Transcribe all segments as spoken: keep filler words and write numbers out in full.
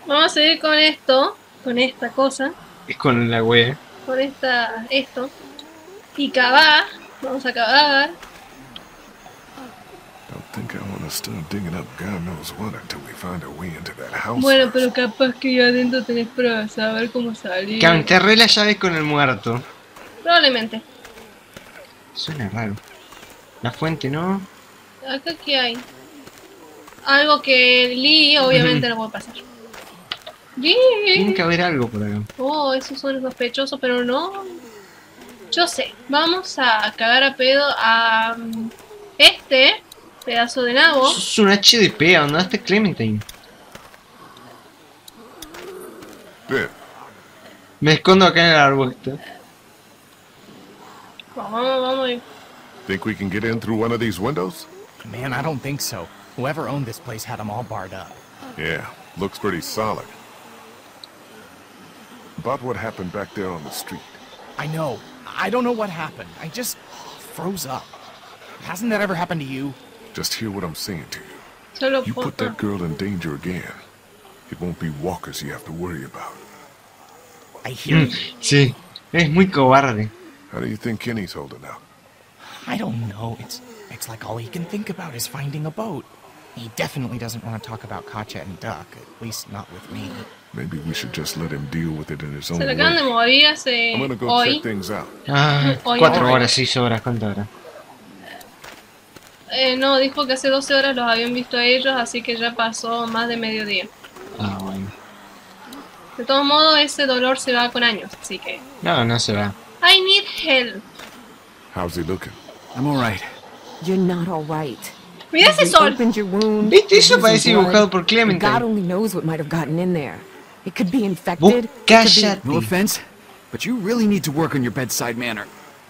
Vamos a seguir con esto, con esta cosa, Es con la wea. con esta, esto. Y cavar, vamos a cavar. Don't think I want to start digging up God knows what until we find a way into that house. Bueno, pero first. capaz que ahí adentro tenés para saber cómo salir. Que enterré la llave con el muerto. Probablemente. Suena raro. La fuente, ¿no? Acá qué hay. Algo que Lee obviamente no puede pasar. Tiene Lee. que haber algo por acá. Oh, eso suena sospechoso, pero no. Yo sé. Vamos a cagar a pedo a um, este pedazo de nabo. Es un H D P, ¿dónde está Clementine? Bien. Me escondo acá en el arbusto. Vamos, vamos, vamos. Think we can get in through one of these windows? Man, I don't think so. Whoever owned this place had them all barred up. Yeah, looks pretty solid. About what happened back there on the street. I know. I don't know what happened. I just froze up. Hasn't that ever happened to you? Just hear what I'm saying to you. Solo You put puedo. that girl in danger again. It won't be walkers you have to worry about. I hear Mm, you. sí, es muy cobarde. How do you think Kenny's holding up? I don't know. It's it's like all he can think about is finding a boat. He definitely doesn't want to talk about Katja and Duck, at least not with me. Maybe we should just let him deal with it in his own Se le acaban de way. morir hace I'm gonna go hoy. check things out. Ah, Oye, cuatro oye. horas, seis horas, ¿cuánto hora? Eh, no, dijo que hace doce horas los habían visto a ellos, así que ya pasó más de mediodía. Ah, bueno. De todos modos, ese dolor se va con años, así que... No, no se va. I need help. How's he looking? I'm all right. You're not all right. Mira ese You sol. opened your wound. ¿Viste? Eso you're parece losing dibujado blood, por and Clementine. God only knows what might have gotten in there. It could be infected. Vos it could be- cállate. No offense, but you really need to work on your bedside manner.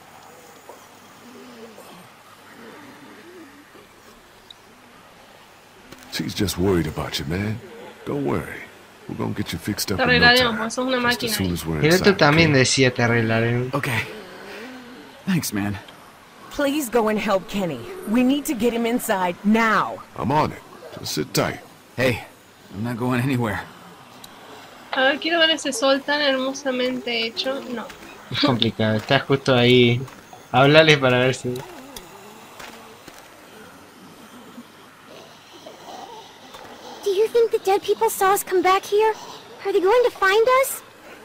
She's just worried about you, man. Don't worry. We're gonna get you fixed up Te in no arreglaremos, time. porque sos una Just máquina as soon ahí. as we're El otro inside, también okay? decía te arreglaré. Okay. Thanks, man. Please go and help Kenny. We need to get him inside now. I'm on it. Just sit tight. Hey, I'm not going anywhere. A ver, quiero ver ese sol tan hermosamente hecho. No. Es complicado, estás justo ahí. Háblale para ver si... Do you think the dead people saw us come back here? Are they going to find us?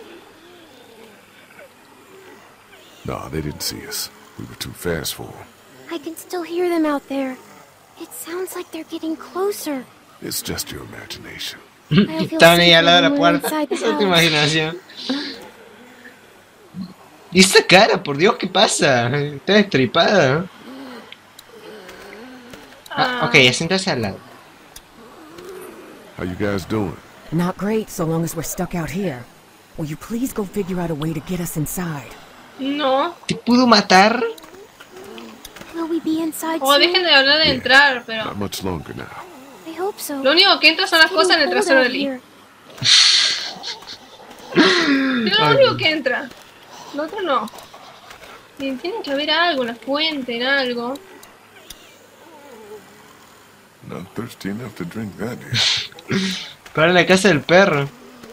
No, they didn't see us. We were too fast for them. I can still hear them out there. It sounds like they're getting closer. It's just your imagination. I'll feel Estaban ahí al lado de la safer when we're puerta. inside the Esa es tu house. imaginación. ¿Y esa cara? Por Dios, ¿qué pasa? Está destripada. Ah, ok, sentarse al lado. How you guys doing? Not great so long as we're stuck out here. Will you please go figure out a way to get us inside? No. ¿Te pudo matar? Will we be inside O soon? dejen de hablar de entrar, pero... Not much longer now. I hope so. Lo único que entra son las It's cosas en el getting trasero cold de out Lee. here. Es lo único que entra. Lo otro no. Y tiene que haber algo, una fuente, en algo. Not thirsty enough to drink that yet. Para la casa del perro.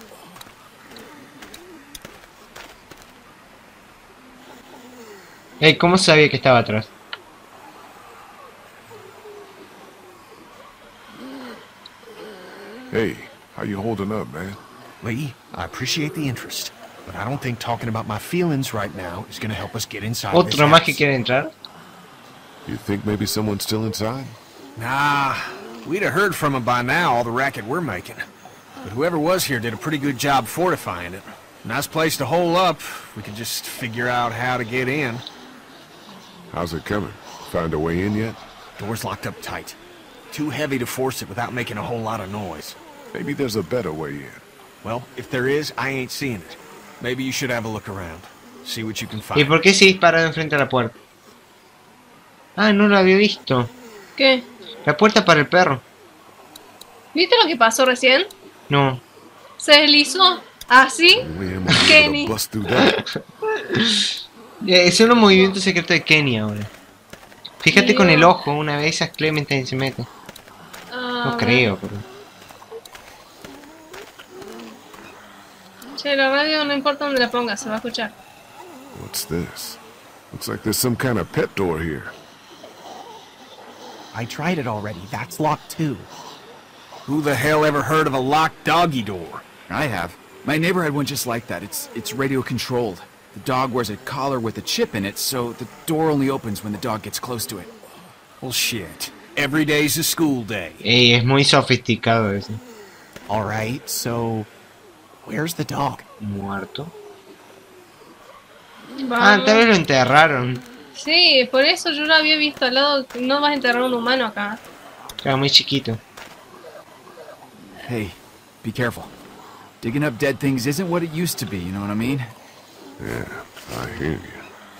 Ey, ¿cómo sabía que estaba atrás? Hey, how you holding up, man? Lee, I appreciate the interest, but I don't think talking about my feelings right now is going to help us get inside this ¿Otro más que house. quiere entrar? You think maybe someone's still inside? Nah, we'd have heard from him by now, all the racket we're making. But whoever was here did a pretty good job fortifying it. Nice place to hole up. We could just figure out how to get in. How's it coming? Find a way in yet? Door's locked up tight. Too heavy to force it without making a whole lot of noise. Maybe there's a better way in. Well, if there is, I ain't seeing it. Maybe you should have a look around. See what you can ¿Y find. por qué se disparó enfrente a la puerta? Ah, no lo había visto. ¿Qué? La puerta para el perro. ¿Viste lo que pasó recién? No. Se deslizó. ¿Así? Only him will be able Kenny. to bust through that. Eh, son los movimientos secretos de Kenny ahora. Fíjate con el Dios. ojo, una vez esas Clementine se mete. Ah, No creo, pero... Che, la radio no importa donde la pongas, se va a escuchar. What's this? Looks like there's some kind of pet door here. I tried it already. That's locked too. Who the hell ever heard of a locked doggy door? I have. My neighbor had one just like that. It's it's radio controlled. The dog wears a collar with a chip in it, so the door only opens when the dog gets close to it. Well, shit. Every day's a school day. Ey, es muy sofisticado eso. All right, so where's the dog? Muerto. Ah, Vamos. tal vez lo enterraron. Sí, por eso yo lo había visto al lado. No vas a enterrar a un humano acá. Era muy chiquito. Hey, be careful. Digging up dead things isn't what it used to be, you know what I mean? Yeah, I hear you.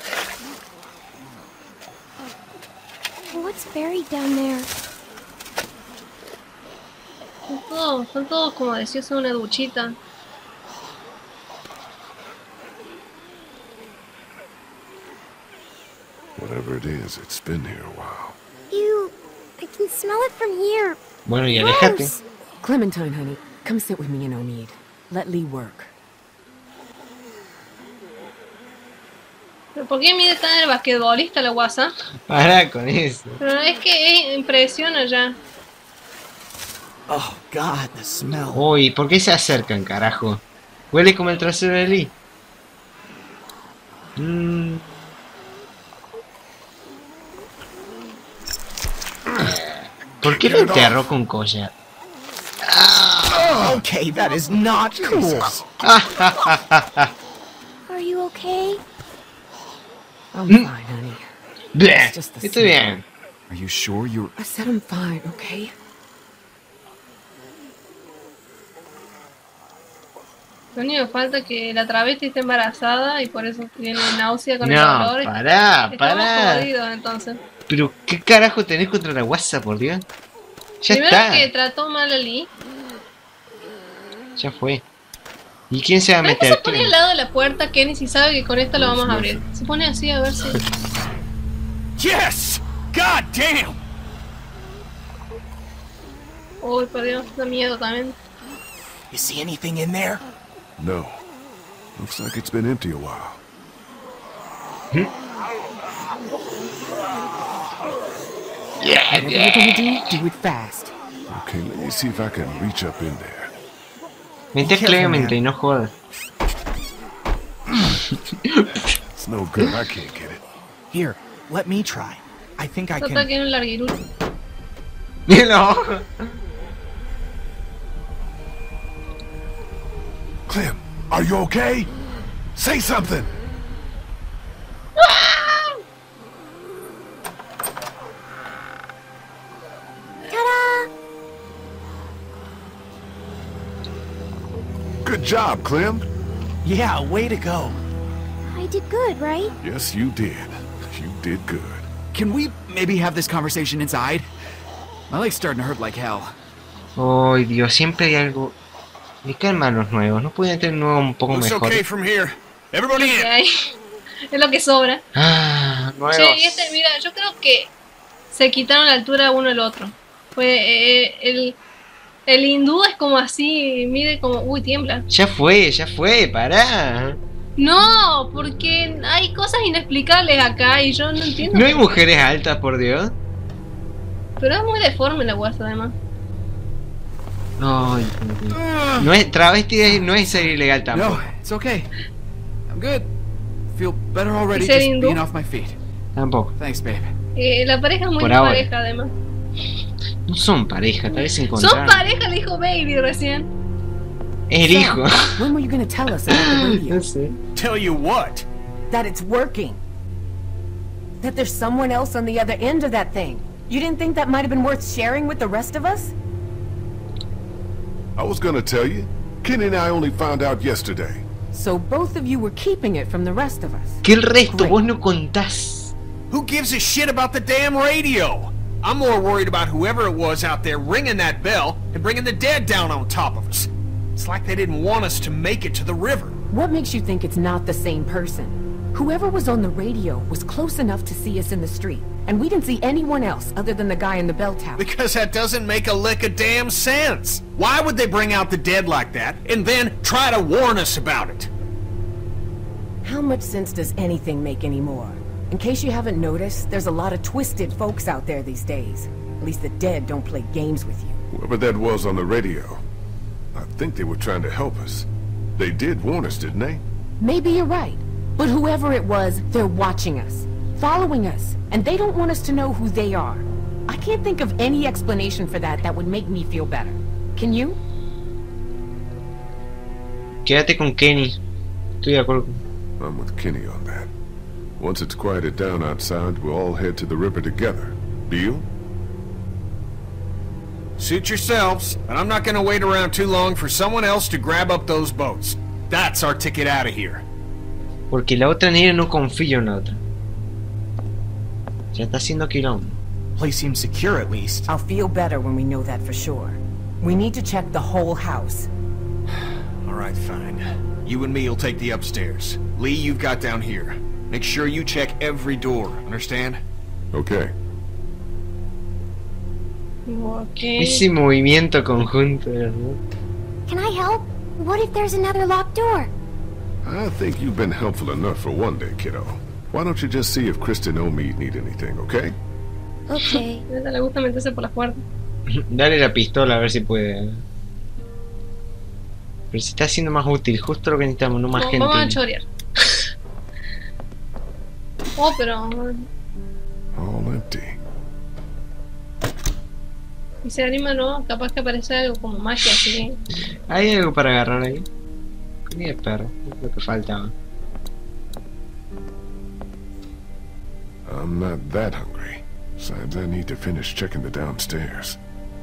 What's buried down there? Son todos, son todos como decías, una duchita. Whatever it is, it's been here a while. Ew, I can smell it from here. Bueno, y aléjate. Gross. Clementine, honey, come sit with me in Omead. Let Lee work. ¿Pero por qué mide tan el basquetbolista la guasa? Pará con eso. Pero es que es, impresiona ya. Oh God, the smell. Uy, ¿por qué se acercan, carajo? Huele como el trasero de Lee. Mm. ¿Por qué lo enterró con collar? Okay, that is not cool. Are you okay? I'm fine, honey. Bleh, just the estoy bien. Are you sure you're... I said I'm fine, okay? Lo único que falta es que la travesti esté embarazada y por eso tiene náusea con el No, dolor. pará, Estamos pará. jodidos entonces. Pero, ¿qué carajo tenés contra la guasa, por Dios? Ya Primero está. que trató mal a Lee. Ya fue. ¿Y quién se va a ¿Sabes que meter? se pone al lado de la puerta Kenny si sabe que con esto lo vamos a abrir? Se pone así a ver si... Yes! God damn! Uy, por Dios, da miedo también. You see anything in there? No. Looks like it's been empty a while. Whatever you're gonna do, do it fast. Okay, let me see if I can reach up in there. Mete a Clemente y no jodas. It's no good. I can't get it. Here, let me try. I think I Total can. que es un larguirucho. Mira los ojos. Clem, are you okay? Say something. Ta-da! Good job, Clem. Yeah, way to go. I did good, right? Yes, you did. You did good. Can we maybe have this conversation inside? My leg's starting to hurt like hell. Ay, Dios, siempre hay algo. Me caen mal los nuevos. ¿No pueden tener nuevos un poco Looks mejor? okay from here. Everybody ¿Qué in! hay? Es lo que sobra. Ah, nuevos. Che, y este, mira, yo creo que se quitaron la altura uno el otro. Pues eh, el, el hindú es como así, mide como... Uy, tiembla. Ya fue, ya fue, pará. No, porque hay cosas inexplicables acá y yo no entiendo. No hay por qué. mujeres altas, por Dios. Pero es muy deforme la guasa, además. Ay, por Dios. No es travesti, no es ser ilegal tampoco. No, it's okay. I'm good. Feel better already ¿Y ser just hindú? being off my feet. Tampoco. Thanks, babe. Eh, la pareja es muy Por de ahora. pareja, además. No son pareja, tal vez se Son encontraron. pareja, le dijo Baby recién. Es el hijo. When were you gonna tell us about the radio? No sé. Tell you what? That it's working. That there's someone else on the other end of that thing. You didn't think that might have been worth sharing with the rest of us? I was gonna tell you. Kenny and I only found out yesterday. So both of you were keeping it from the rest of us. Que el resto Great. vos no contás. Who gives a shit about the damn radio? I'm more worried about whoever it was out there ringing that bell and bringing the dead down on top of us. It's like they didn't want us to make it to the river. What makes you think it's not the same person? Whoever was on the radio was close enough to see us in the street. And we didn't see anyone else other than the guy in the bell tower. Because that doesn't make a lick of damn sense. Why would they bring out the dead like that and then try to warn us about it? How much sense does anything make anymore? In case you haven't noticed, there's a lot of twisted folks out there these days. At least the dead don't play games with you. Whoever that was on the radio, I think they were trying to help us. They did warn us, didn't they? Maybe you're right. But whoever it was, they're watching us, following us, and they don't want us to know who they are. I can't think of any explanation for that that would make me feel better. Can you? Quédate con Kenny. Estoy de acuerdo. I'm with Kenny on that. Once it's quieted down outside, we'll all head to the river together. Deal? Suit yourselves, but I'm not gonna wait around too long for someone else to grab up those boats. That's our ticket out of here. Porque la otra negra no confío en la otra. Ya está haciendo quilombo. Place seems secure at least. I'll feel better when we know that for sure. We need to check the whole house. Alright, fine. You and me will take the upstairs. Lee, you've got down here. Make sure you check every door, understand? Okay. Okay. Ese movimiento conjunto, ¿verdad? Can I help? What if there's another locked door? I think you've been helpful enough for one day, kiddo. Why don't you just see if Kristen or me need anything, okay? Okay. A ella le gusta meterse por las puertas. Dale la pistola a ver si puede. Pero se está haciendo más útil, justo lo que necesitamos, no más No, gente. vamos a chorear. Oh, pero... All empty. Y se anima, ¿no? Capaz que aparece algo como magia, así. ¿Hay algo para agarrar ahí? Comida de perro, es lo que faltaba. I'm not that hungry. Besides, I need to finish checking the downstairs.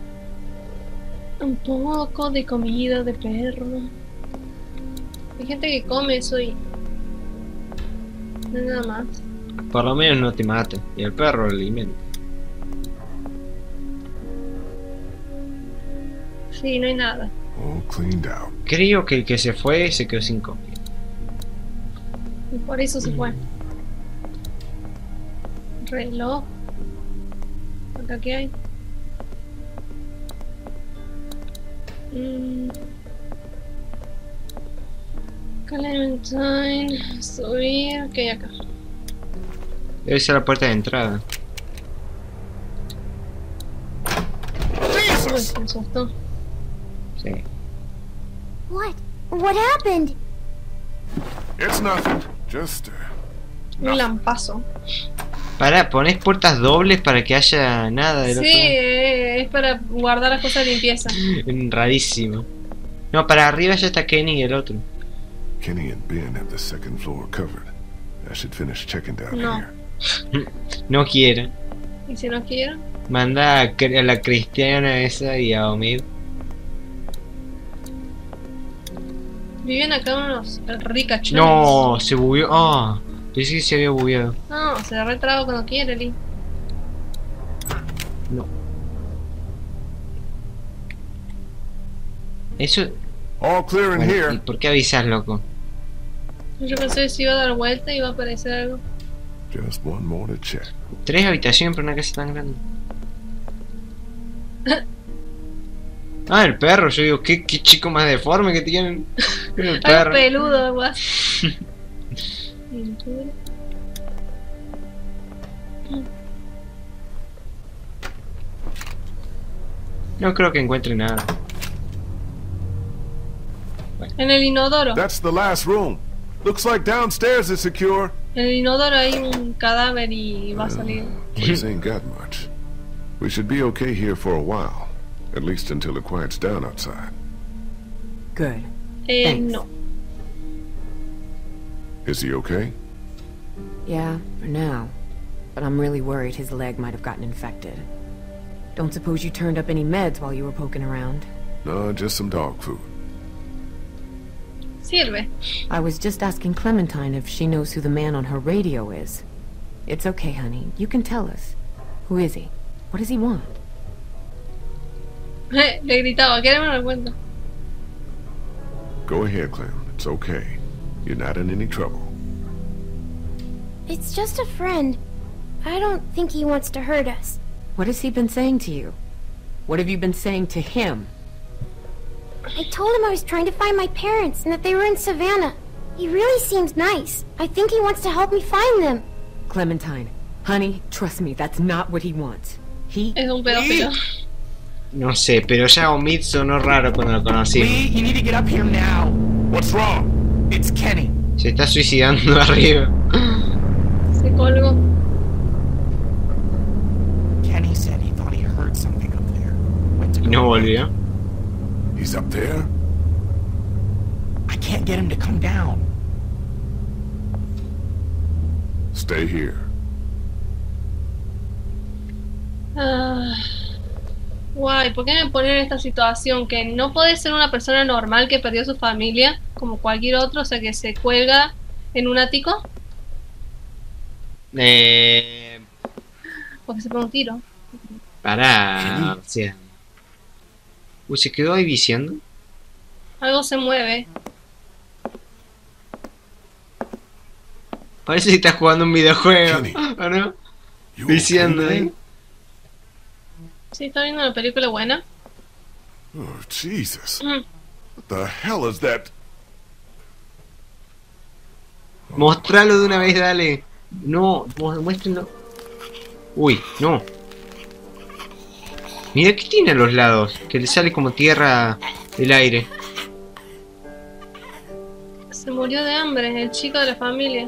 Un poco de comida de perro. Hay gente que come eso y... no hay nada más. Por lo menos no te mata. Y el perro lo alimenta. Sí, no hay nada. All cleaned out. Creo que el que se fue se quedó sin comida. Y por eso se fue. Reloj. ¿Acá qué hay? Mm. Clementine. Subir. ¿Qué hay acá? Debe ser la puerta de entrada. Uy, me asustó. Sí. What? What happened? It's nothing. Just, uh, Un lampazo. Pará, ponés puertas dobles para que haya nada del Sí, otro eh, es para guardar las cosas de limpieza. lado. Rarísimo. No, para arriba ya está Kenny y el otro. Kenny and Ben have the second floor covered. I should finish checking down No. here. No quiere. ¿Y si no quieren? Manda a, Cri- a la cristiana esa y a Omid. Viven acá unos ricachones. No, se bugueó. Ah, pensé que se había bugueado. No, se retraba cuando quiere, Lee. No. Eso. All clear in ¿Y here. por qué avisas, loco? Yo pensé que se iba a dar vuelta y iba a aparecer algo. Just one more to check. Tres habitaciones para una casa tan grande. Ah, el perro, yo digo, qué, qué chico más deforme que tienen. El Algo perro. peludo, guas. Pintura. No creo que encuentre nada. En el inodoro. That's the last room. Looks like downstairs is secure. En el inodoro hay un cadáver y va a salir. Place ain't got much. We should be okay here for a while. At least until it quiets down outside. Good. Eh, Thanks. no. Is he okay? Yeah, for now. But I'm really worried his leg might have gotten infected. Don't suppose you turned up any meds while you were poking around? No, just some dog food. Sirve. I was just asking Clementine if she knows who the man on her radio is. It's okay, honey. You can tell us. Who is he? What does he want? Le gritaba, ¿qué me lo cuento? Go ahead, Clem. It's okay. You're not in any trouble. It's just a friend. I don't think he wants to hurt us. What has he been saying to you? What have you been saying to him? I told him I was trying to find my parents and that they were in Savannah. He really seems nice. I think he wants to help me find them. Clementine, honey, trust me, that's not what he wants. He... Es un pedófilo. No sé, pero ya Omid sonó raro cuando lo conocí. Lee, you need to get up here now. What's wrong? It's Kenny. Se está suicidando arriba. Se colgó. Kenny said he thought he heard something up there. Went to Y go no look. volvió. He's up there? I can't get him to come down. Stay here. Ah, guay, ¿por qué me ponen en esta situación? Que no puede ser una persona normal que perdió su familia, como cualquier otro, o sea, que se cuelga en un ático, Eh... porque se pone un tiro. Pará, o sea. Uy, ¿se quedó ahí viciando? Algo se mueve. Parece que está jugando un videojuego. Kenny. ¿O no? You Viciando okay, ahí. man? ¿Sí está viendo una película buena? Oh, Jesus. Mm. What the hell is that? Mostralo de una vez, dale. No, mu- muéstrenlo. Uy, no. Mira qué tiene a los lados. Que le sale como tierra del aire. Se murió de hambre, el chico de la familia.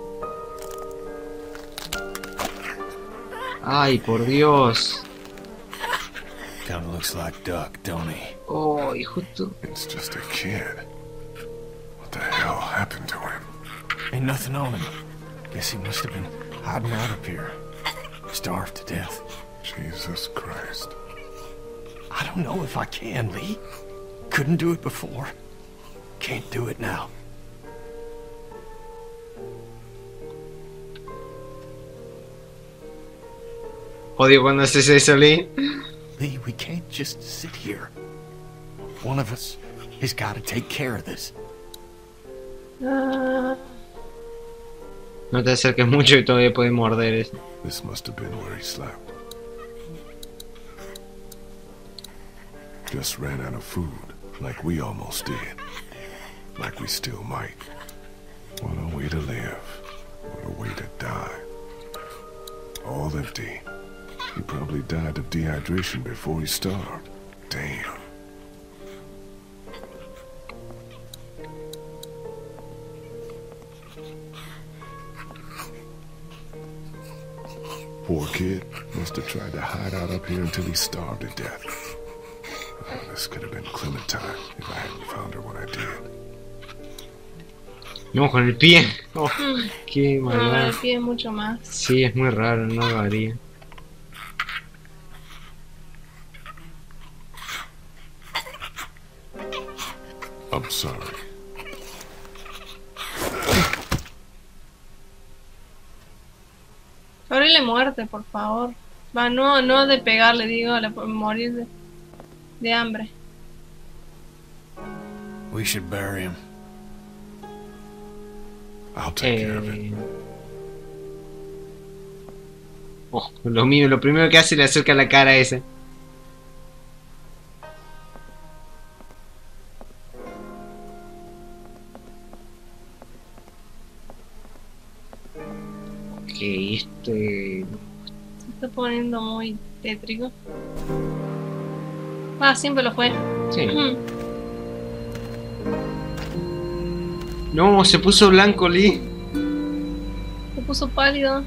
Ay, por Dios. Kinda looks like Duck, don't he? Oh, y justo. It's just a kid. What the hell happened to him? Ain't nothing on him. Guess he must have been hiding out up here. Starved to death. Jesus Christ. I don't know if I can, Lee. Couldn't do it before. Can't do it now. Odio cuando haces eso, Lee. Lee, we can't just sit here. One of us has got to take care of this. Ah, No te acerques mucho y todavía puede morder eso. This must have been where he slept. Just ran out of food, like we almost did. Like we still might. What a way to live. What a way to die. All empty. He probably died of dehydration before he starved. Damn. Poor kid. Must have tried to hide out up here until he starved to death. Oh, this could have been Clementine if I hadn't found her when I did. No, con el pie. Oh, qué no, maldad. el pie mucho más. Sí, es muy raro, no lo haría. I'm sorry. Abrile muerte, por favor. Va, no, no de pegarle, digo, le morir de, de hambre. We should bury him. I'll take care of it. Eh... Oh, lo mío, lo primero que hace le acerca la cara a ese. Ok, este... Se está poniendo muy tétrico. Ah, siempre lo fue. Sí. Mm. No, se puso blanco, Lee. Se puso pálido.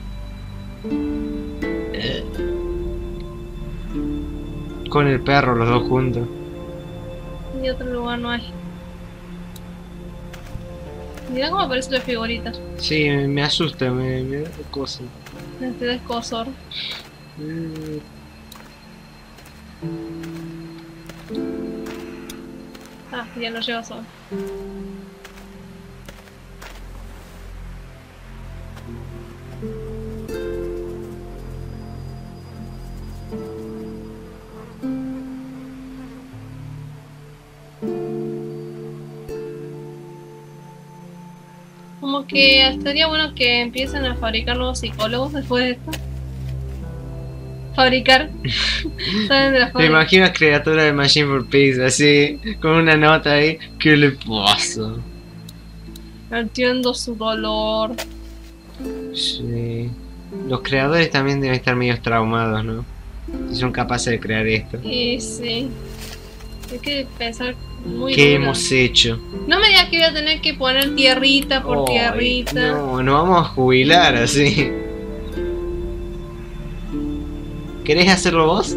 Con el perro, los dos juntos. Y otro lugar no hay. Mira cómo aparecen las figuritas. Sí, me, me asusta, me, me da cosa. Este da escozor. Mm. Ah, ya lo lleva solo. Como que estaría bueno que empiecen a fabricar nuevos psicólogos después de esto. fabricar. Salen de la Te fábrica. imaginas criatura de Machine for Pigs así, con una nota ahí. ¿Qué le pasa? Entiendo su dolor. Sí. Los creadores también deben estar medio traumados, ¿no? Si son capaces de crear esto. Y sí. Hay que pensar muy ¿Qué duro. hemos hecho? No me digas que voy a tener que poner tierrita por Ay, tierrita. No, nos vamos a jubilar así. ¿Querés hacerlo vos?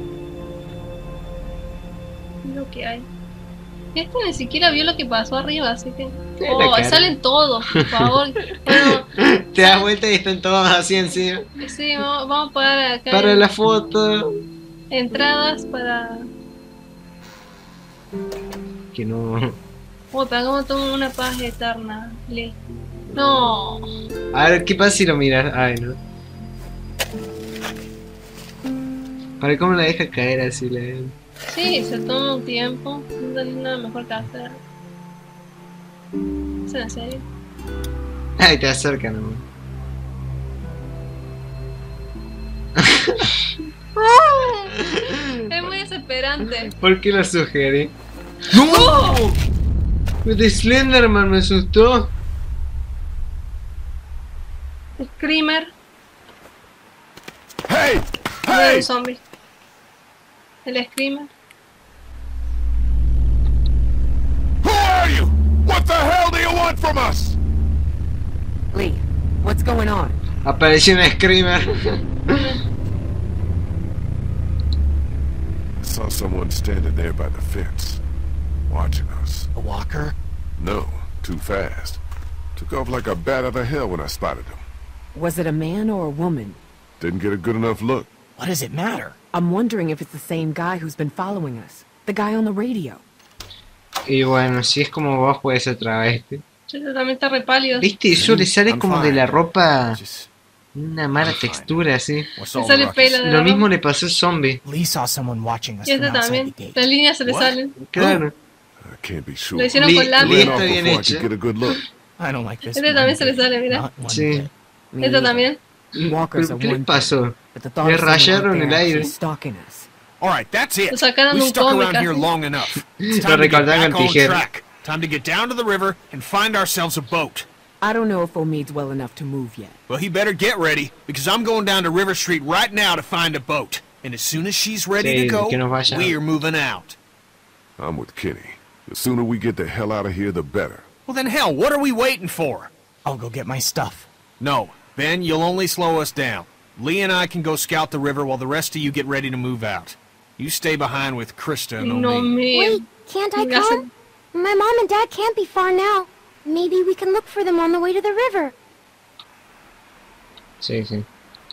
Lo que hay. Este ni siquiera vio lo que pasó arriba, así que. Sí, la Oh, cara. salen todos, por favor. Bueno, Te das vuelta y están todos así encima. sí, vamos, vamos a poner acá Para en- la foto. entradas para. Que no. Puta, como tomo una paz eterna. Listo. No. A ver, ¿qué pasa si lo miras? Ay, no. A ver cómo la deja caer así la. Sí, se toma un tiempo. No tenés nada mejor que hacer. ¿Es en serio? Ay, te acercan, amor. Es muy desesperante. ¿Por qué lo sugerí? ¡No! De Slenderman me asustó. Screamer. Hey! No Hey! un zombie. El Screamer. Who are you? What the hell do you want from us? Lee, what's going on? Apareció un screamer. I saw someone standing there by the fence, watching us. A walker? No, too fast. Took off like a bat out of hell when I spotted him. Was it a man or a woman? Didn't get a good enough look. What does it matter? I'm wondering if it's the same guy who's been following us. The guy on the radio. Y bueno, si es como vos, puede ser travesti. Este también está re pálido. ¿Viste? Eso le sale I'm como de fine. la ropa Just una mala I'm fine. textura así. what's Le all sale the pelo ruckus? de Lo la mismo ropa. le pasó al zombie. Lee saw someone watching us Y from este outside también. the gate. Las líneas se le What? salen. Claro. I can't be sure. Lo hicieron Li- con He lápiz. ran listo, off bien before I hecho. could get a good look. I don't like this. Este one también se le bit. sale, mira. Not one Sí. bit. Me Este neither. también. Walkers ¿Pero are qué le one pasó? thing, but the thought Le of someone out rayaron there el aire. actually stalking us. All right, that's it. Lo sacaron de We've un stuck cómic around here casi. long enough. It's Lo time to get recortaron back con on tijera. track. Time to get down to the river and find ourselves a boat. I don't know if Omid's well enough to move yet. Well, he better get ready, because I'm going down to River Street right now to find a boat. And as soon as she's ready Sí, to go, que nos vaya. we're moving out. I'm with Kenny. The sooner we get the hell out of here, the better. Well then, hell, what are we waiting for? I'll go get my stuff. No, Ben, you'll only slow us down. Lee and I can go scout the river while the rest of you get ready to move out. You stay behind with Krista and No Omid. me. Wait, can't I Ya sé. come? My mom and dad can't be far now. Maybe we can look for them on the way to the river. Sí, sí.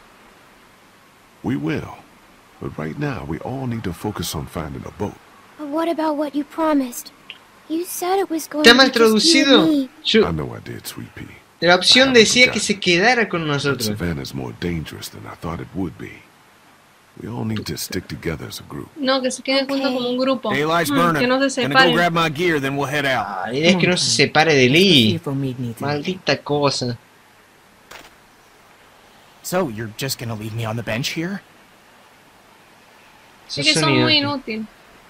We will. But right now, we all need to focus on finding a boat. But what about what you promised? You said it was going ¿Está to mal be just you traducido? and me. I Yo, know I did, Sweet Pea. la opción decía que se quedara con But nosotros. Savannah's more dangerous than I thought it would be. We all need to stick together as a group. No, que se queden juntos como un grupo. Daylight's Mm, burning. que no se Gonna go separen. grab my gear, then we'll head out. Ay, es que no se separe de See Lee. if Omid needs anything. Maldita cosa. So, you're just gonna leave me on the bench here? Es que son muy inútiles.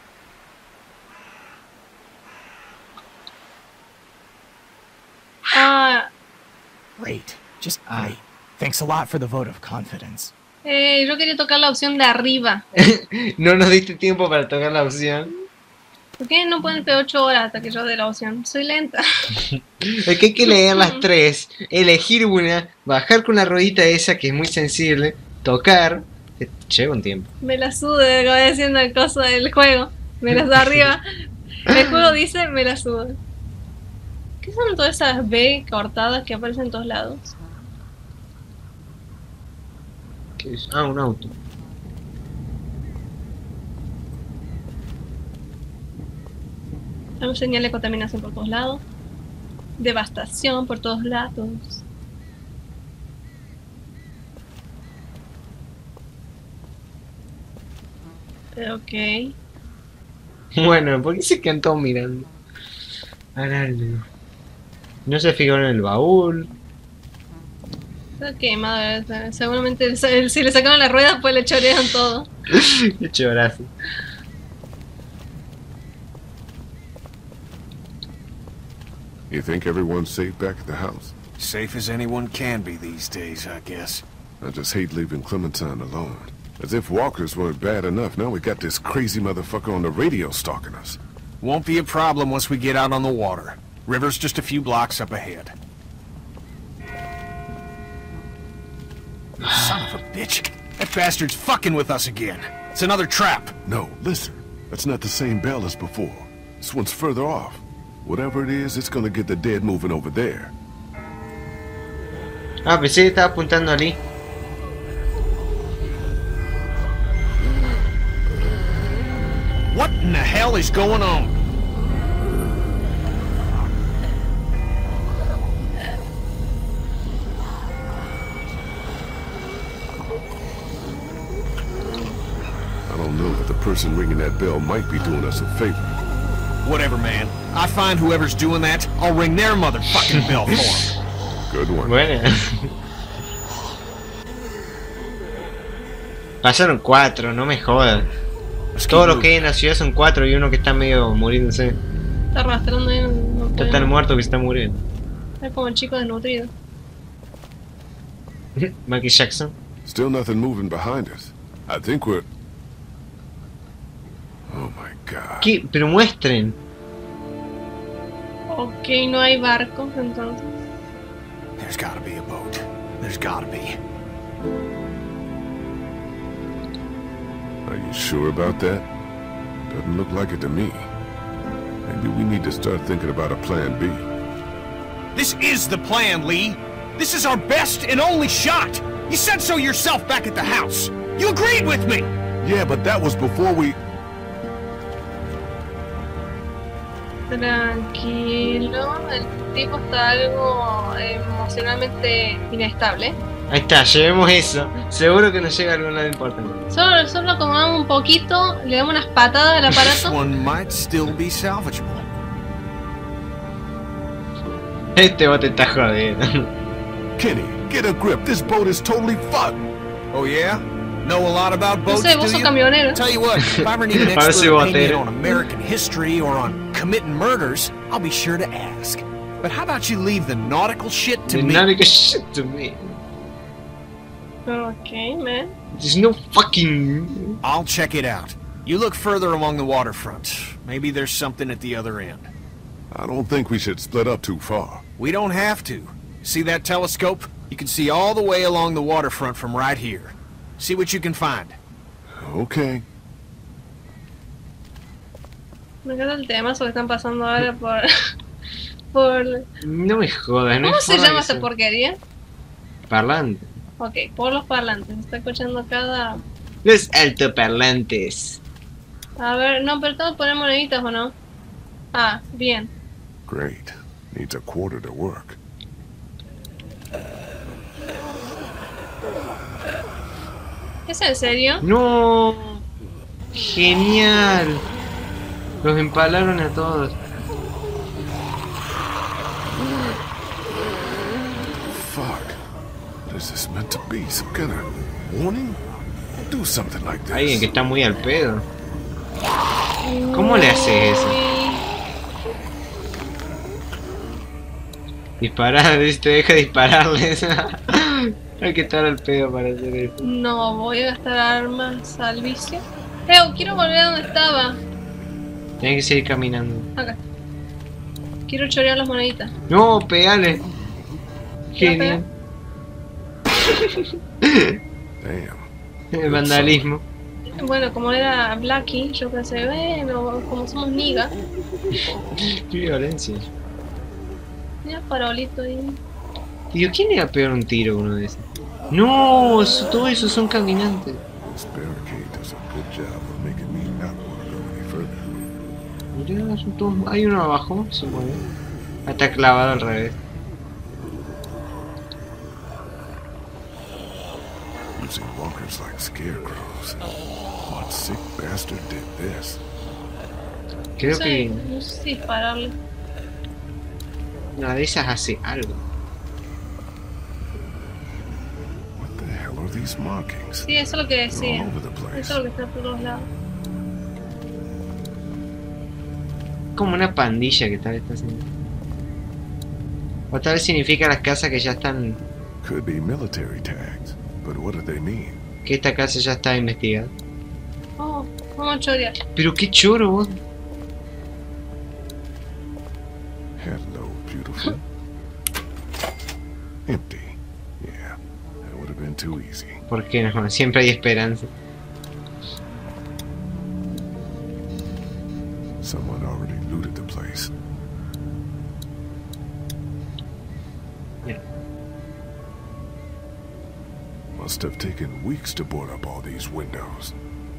Ah, Great. Just great. Thanks a lot for the vote of confidence. eh, yo quería tocar la opción de arriba. No nos diste tiempo para tocar la opción. ¿Por qué no pueden esperar ocho horas hasta que yo dé la opción? Soy lenta. Es que hay que leer las tres, elegir una, bajar con la ruedita esa que es muy sensible, tocar. eh, Lleva un tiempo. Me la sude, como diciendo el coso del juego. Me la sude arriba. El juego dice, me la sude. ¿Qué son todas esas B cortadas que aparecen en todos lados? ¿Qué es? Ah, un auto. Hay señal de contaminación por todos lados. Devastación por todos lados. Ok. Bueno, ¿por qué se quedan todos mirando? Ahora no. No se fijaron en el baúl. Está quemado, seguramente si le sacaron las ruedas pues le chorean todo. Qué chorazo. You think everyone's safe back at the house? Safe as anyone can be these days, I guess. I just hate leaving Clementine alone. As if walkers weren't bad enough, now we got this crazy motherfucker on the radio stalking us. Won't be a problem once we get out on the water. River's just a few blocks up ahead. Son of a bitch. That bastard's fucking with us again. It's another trap. No, listen. That's not the same bell as before. This one's further off. Whatever it is, it's gonna get the dead moving over there. Ah, pensé que estaba apuntando allí. What in the hell is going on? I don't know, but the person ringing that bell might be doing us a favor. Whatever, man. I find whoever's doing that, I'll ring their motherfucking bell for them. Good one. Bueno. Pasaron cuatro, no me jodas. Todos los que hay en la ciudad son cuatro y uno que está medio muriéndose. Está arrastrando ahí. No, no Está puede tan más. muerto que está muriendo. Es como el chico desnutrido. Michael Jackson. Still nothing moving behind us. I think we're... Oh my god. ¿Qué? Pero muestren. Ok, no hay barcos entonces. There's gotta be a boat. There's gotta be. Are you sure about that? Doesn't look like it to me. Maybe we need to start thinking about a plan B. This is the plan, Lee. This is our best and only shot. You said so yourself back at the house. You agreed with me. Yeah, but that was before we... Tranquilo, el tipo está algo emocionalmente inestable. Ahí está, llevemos eso. Seguro que nos llega algún lado importante. Solo, solo acomodamos un poquito, le damos unas patadas al This aparato. one might still be salvageable. Este bote está jodido. Kenny, get a grip. This boat is totally fucked. Oh yeah? Know a lot about No boats, sé, vos do sos you? camionero. Tell you what, if I ever need an Parece expert opinion botero. on American history or on committing murders, I'll be sure to ask. But how about you leave the nautical shit to me? None of shit to me. Ok, man. There's no fucking... I'll check it out. You look further along the waterfront. Maybe there's something at the other end. I don't think we should split up too far. We don't have to. See that telescope? You can see all the way along the waterfront from right here. See what you can find. Okay. Me encanta el temazo que están pasando ahora por... por... No me jodas, no ¿Cómo hay se forma llama que esta sea. porquería? Parlante. Ok, por los parlantes. Se está escuchando cada... Los altoparlantes. A ver, no, pero todos poner moneditas o no. Ah, bien. Great. Needs a quarter to work. ¿Es en serio? No. Genial. Los empalaron a todos. Fuck. What is this meant to be? Some kind of warning? Do something like this. Alguien que está muy al pedo. ¿Cómo le haces eso? Disparar, te deja dispararles. Hay que estar al pedo para hacer eso. No voy a gastar armas al vicio. Eh, quiero volver a donde estaba. Tienes que seguir caminando. Acá. Quiero chorear las moneditas. No, pegale. Genial. Damn. El vandalismo. Bueno, como era Blackie, yo pensé, bueno, como somos niga. Qué violencia. Mira farolito ahí. Tío, ¿quién le iba a pegar un tiro a uno de esos? No, eso- todo eso son caminantes. This barricade does a good job of making me not want to go any further. Mirá, son todos- hay uno abajo, se mueve. Está clavado al revés. Using walkers like scarecrows. What sick bastard did this? Creo No sé, que no sé si dispararle. una de esas hace algo. are these markings? Sí, eso es lo que They're decía. all over the place. Eso es lo que está por todos lados. Como una pandilla que tal vez está haciendo. O tal vez significa las casas que ya están. Could be military tags, but what do they mean? Que esta casa ya está investigada. Oh, vamos a chorear. Pero qué choro vos. Hello, beautiful. Empty. Yeah, that would have been too easy. ¿Por qué no? Siempre hay esperanza. Someone already looted the place. Yeah. Must have taken weeks to board up all these windows.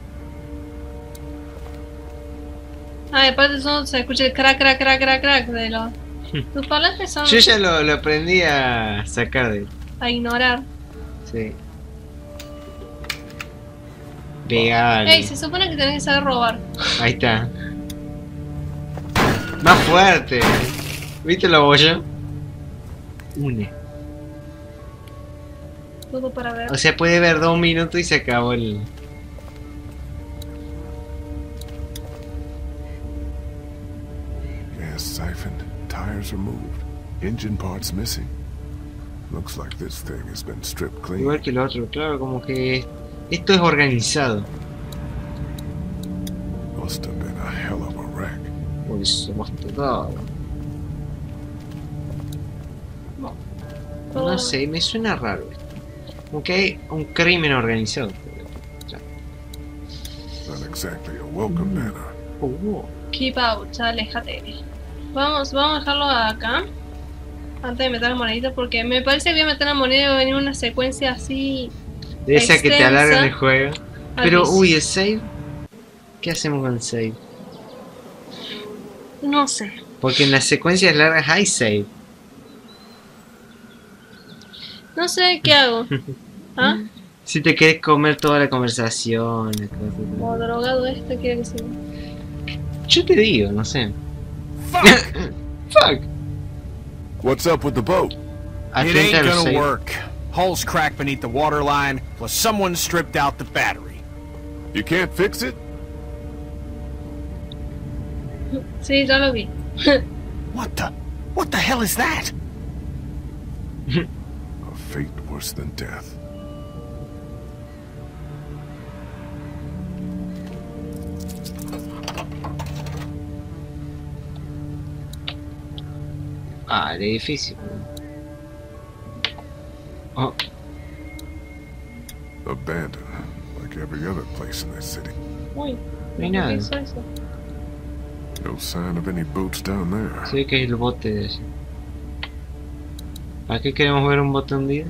Ah, y aparte eso se escucha el crack, crack, crack, crack, crack de los... Tus parlantes son Yo ya lo, lo aprendí a sacar de. a ignorar. Sí. Pegale. Ey, se supone que tenés que saber robar. Ahí está. Más fuerte. ¿Viste lo bollo? Une. Todo para ver. O sea, puede ver dos minutos y se acabó el. Gas siphoned, tires removed, engine parts missing. Looks like this thing has been stripped clean. Igual que el otro, claro, como que esto es organizado. Must have been a hell of a wreck. Por eso más todo. Todo- No sé, me suena raro esto. Como que hay un crimen organizado. Not exactly a welcome banner. Oh, Keep out, ya aléjate. Vamos, vamos a dejarlo acá. Antes de meter la monedita, porque me parece que voy a meter la moneda y va a venir una secuencia así. de esa que te Extensa. alargan el juego. Pero, Aviso. uy, el save. ¿Qué hacemos con el save? No sé. Porque en las secuencias largas hay save. No sé qué hago. ¿Ah? Si te querés comer toda la conversación. las cosas. Como drogado este quiere que se... Yo te digo, no sé. Fuck! Fuck. What's up with the boat? It Atenta ain't a los gonna save. work. Hull's cracked beneath the waterline, plus someone stripped out the battery. You can't fix it? Sí, ya lo vi. What the? What the hell is that? A fate worse than death. Ah, el edificio. Oh, Abandoned, like every other place in this city. Uy, no hay ¿qué nada. hizo eso? No sign of any boats down there. Se ve que es el bote de ese. ¿Para qué queremos ver un bote hundido?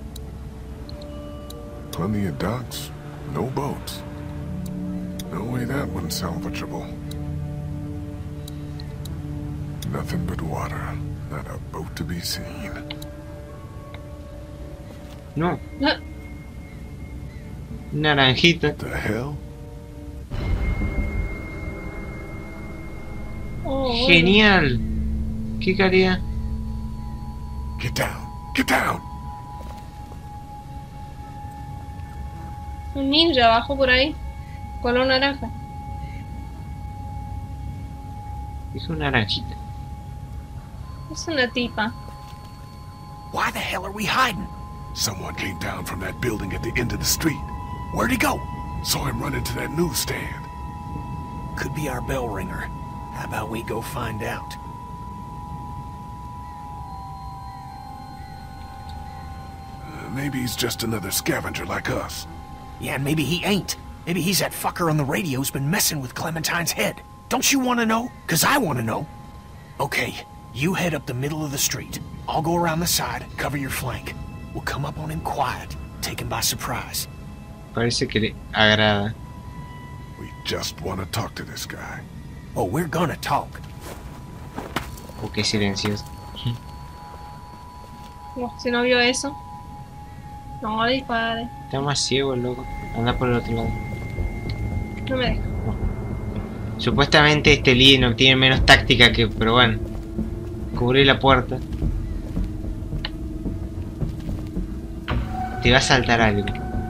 Plenty of docks, no boats. No way that one's salvageable. Nothing but water, not a boat to be seen. No, Ah, naranjita. The hell? oh, bueno. Genial. Qué calidad. Get down! Get down! Un ninja abajo por ahí. Color naranja. Es una naranjita. Es una tipa. Why the hell are we hiding? Someone came down from that building at the end of the street. Where'd he go? Saw him run into that newsstand. Could be our bell ringer. How about we go find out? Uh, maybe he's just another scavenger like us. Yeah, and maybe he ain't. Maybe he's that fucker on the radio who's been messing with Clementine's head. Don't you want to know? Because I want to know. Okay, you head up the middle of the street. I'll go around the side, cover your flank. We'll come up on him quiet, take him by surprise. Parece que le agrada. We just want to talk to this guy. Oh, we're gonna talk. Oh, qué silencioso. Oh, si no vio eso. No le dispare. Está más ciego el loco. Anda por el otro lado. No me deja. Supuestamente este líder tiene menos táctica que... Pero bueno. Cubrí la puerta. Te va a saltar algo.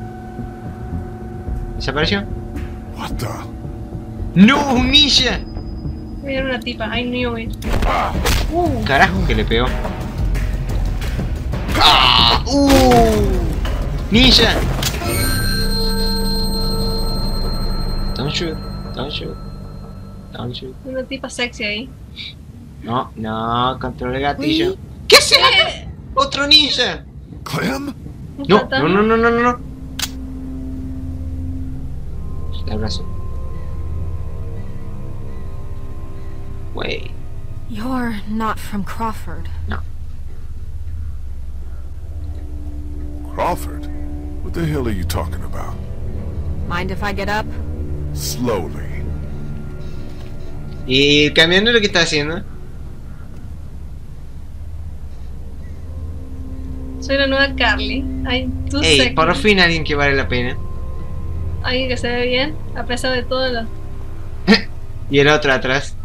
¿Desapareció? What the? ¡No! ¡Un ninja! Era una tipa, I knew it. Uh, carajo que le pegó. ¡Ah! ¡Uh! ¡Ninja! Don't shoot, don't shoot, don't shoot. Una tipa sexy ahí. No, no, control el gatillo. ¿Qué hace? ¡Otro ninja! Clem? Un No, fantasma. no, no, no, no, no. Le abrazo. Wait. You're not from Crawford. Crawford? What the hell are you talking about? Mind if I get up? Slowly. ¿Y el camionero qué está haciendo? Soy la nueva Carly. Ay, tú Ey, sexy. por fin alguien que vale la pena. Alguien que se ve bien, a pesar de todo lo... Y el otro atrás.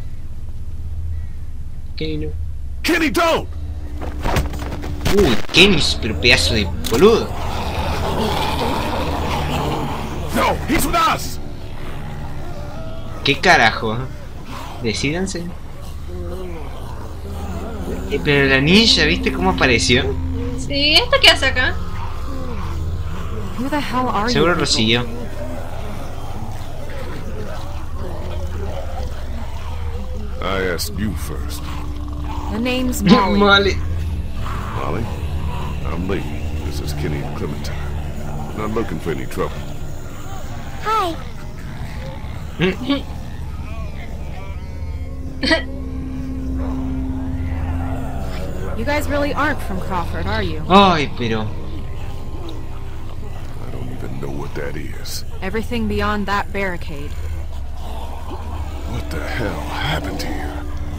Kenny no. Kenny, don't! Uy, Kenny, pero pedazo de boludo. No, he's with us! ¿Qué carajo? Decídanse. Eh, pero la ninja, ¿viste cómo apareció? Sí, ¿esta qué hace acá? Who the hell are Seguro you? lo siguió. I asked you first. The name's Molly. Molly. Molly? I'm Lee. This is Kenny and Clementine. Not looking for any trouble. Hi. You guys really aren't from Crawford, are you? Ay, pero... I don't even know what that is. Everything beyond that barricade. What the hell happened here?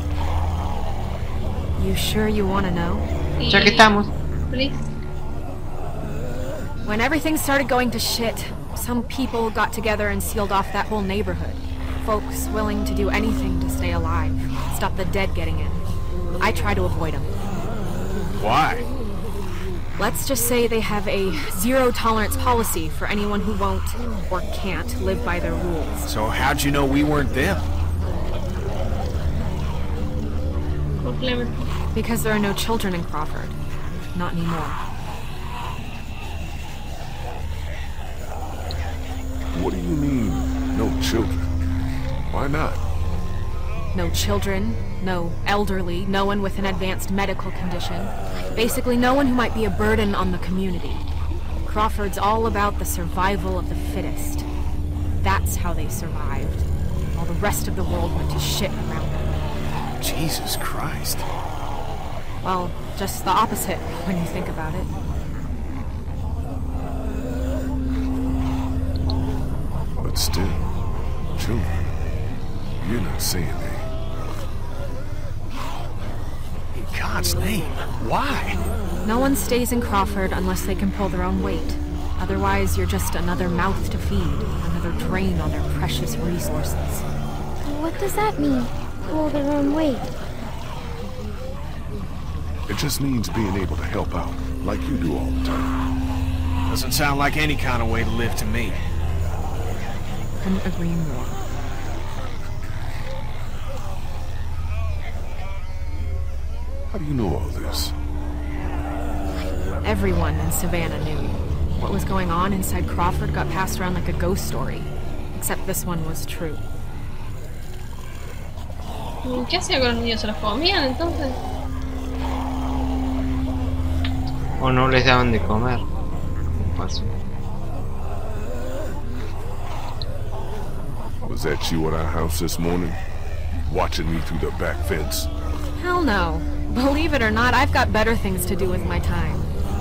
You sure you want to know? Ya que estamos. Please. When everything started going to shit, some people got together and sealed off that whole neighborhood. Folks willing to do anything to stay alive, stop the dead getting in. I try to avoid them. Why? Let's just say they have a zero-tolerance policy for anyone who won't or can't live by their rules. So how'd you know we weren't them? Complemento. Because there are no children in Crawford. Not anymore. What do you mean, no children? Why not? No children, no elderly, no one with an advanced medical condition. Basically, no one who might be a burden on the community. Crawford's all about the survival of the fittest. That's how they survived, while the rest of the world went to shit around them. Jesus Christ. Well, just the opposite when you think about it. But still, children. You're not saying they... In God's name, why? No one stays in Crawford unless they can pull their own weight. Otherwise, you're just another mouth to feed, another drain on their precious resources. What does that mean? Pull their own weight. It just means being able to help out, like you do all the time. Doesn't sound like any kind of way to live to me. Couldn't agree more. How do you know all this? Everyone in Savannah knew. What was going on inside Crawford got passed around like a ghost story. Except this one was true. ¿Qué hacía con los niños? ¿Se los comían entonces? O no les daban de comer. Paso. Was that you at our house this morning? Watching me through the back fence? Hell no. Believe it or not, I've got better things to do with my time.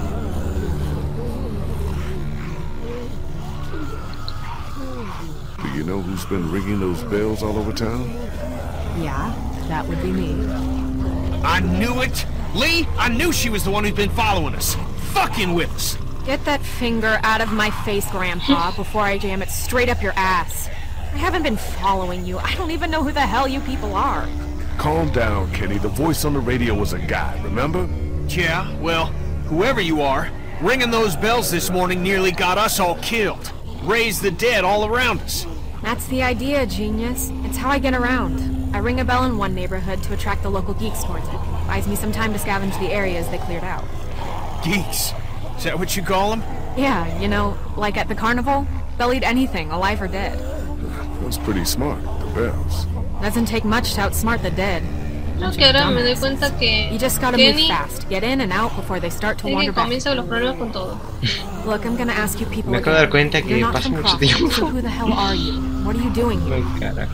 Do you know who's been ringing those bells all over town? Yeah, that would be me. I knew it! Lee, I knew she was the one who's been following us. Fucking with us. Get that finger out of my face, Grandpa, before I jam it straight up your ass. I haven't been following you. I don't even know who the hell you people are. Calm down, Kenny. The voice on the radio was a guy, remember? Yeah, well, whoever you are, ringing those bells this morning nearly got us all killed. raise the dead all around us. That's the idea, genius. It's how I get around. I ring a bell in one neighborhood to attract the local geeks towards it. Buys me some time to scavenge the areas they cleared out. Geeks? Is that what you call them? Yeah, you know, like at the carnival, they'll eat anything, alive or dead. That's pretty smart, the bells. Doesn't take much to outsmart the dead. Creo que ahora me doy cuenta que You just gotta move Kenny fast. Get in and out before they start to es wander que back. comienza los problemas con todo. Look, I'm gonna ask you people Me acabo de dar again. cuenta que You're not pasa from mucho Crawford, tiempo. so who the hell are you? What are you doing here? Ay, carajo.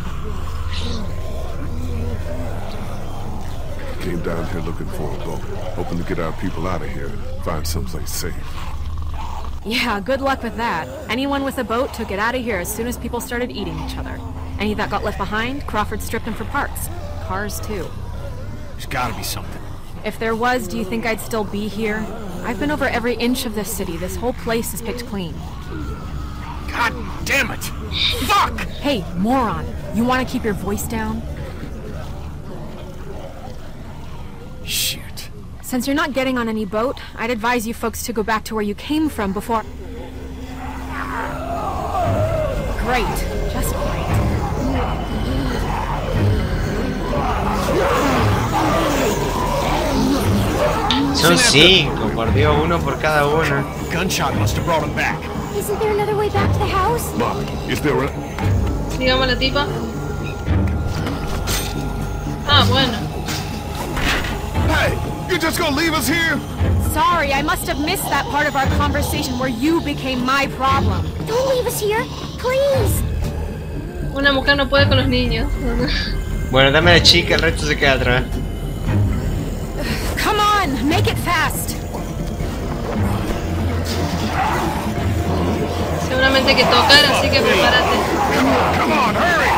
Came down here looking for a boat, hoping to get our people out of here and find someplace safe. Yeah, good luck with that. Anyone with a boat took it out of here as soon as people started eating each other. Any that got left behind, Crawford stripped them for parts. Cars, too. There's gotta be something. If there was, do you think I'd still be here? I've been over every inch of this city. This whole place is picked clean. God damn it! Fuck! Hey, moron. You want to keep your voice down? Shoot. Since you're not getting on any boat, I'd advise you folks to go back to where you came from before... Great. Just great. Son cinco, por Dios, uno por cada uno. Gunshot must have brought him back. Isn't there another way back to the house? Mark, is there a... Digamos la tipa. Ah, bueno. Hey, you just gonna leave us here? Sorry, I must have missed that part of our conversation where you became my problem. Don't leave us here, please. Una mujer no puede con los niños. Bueno, dame a la chica, el resto se queda atrás. Come on, make it fast. Seguramente hay que tocar, así que prepárate. Come on, hurry!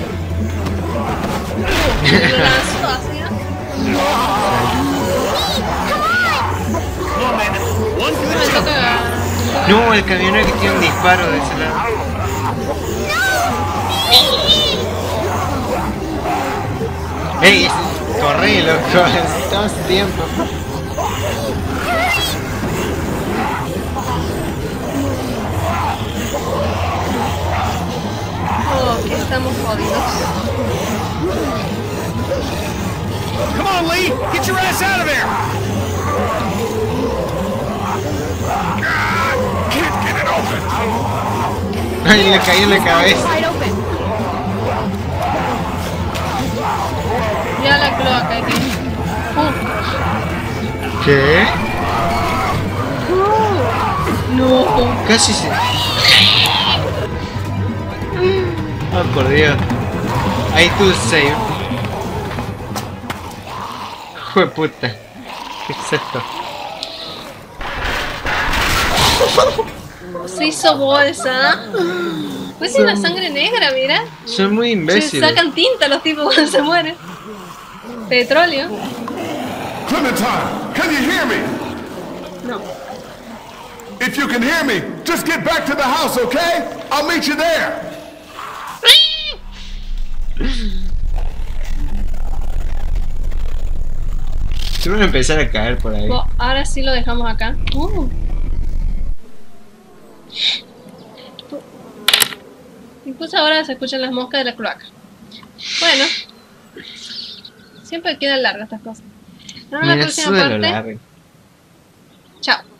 Lo lanzo hacia. Come on, man. One for Me the toca. job. No, el camionero que tiene un disparo de ese lado. ¡Ey! Corre, loco, necesitamos tiempo. Oh, que estamos jodidos. Come on, Lee! Get your ass out of there! God, can't get it open! Ay, le caí en la cabeza. Wide open. Ya la cloaca aquí. Uh, ¿Qué? no. Casi se... Oh, por Dios. Ahí tú save. Hijo de puta. ¿Qué es esto? Se hizo bolsa. Pues tiene la sangre negra, mira. Son muy Se imbéciles. sacan tinta los tipos cuando se mueren. Petróleo. Clementine, can you hear me? No. If you can hear me, just get back to the house, okay? I'll meet you there. Se van a empezar a caer por ahí. Bo- ahora sí lo dejamos acá. Uh. Incluso ahora se escuchan las moscas de la cloaca. Bueno. Siempre quedan largas estas cosas. Nos vemos en la Mira, próxima eso de lo parte. largo. Chao.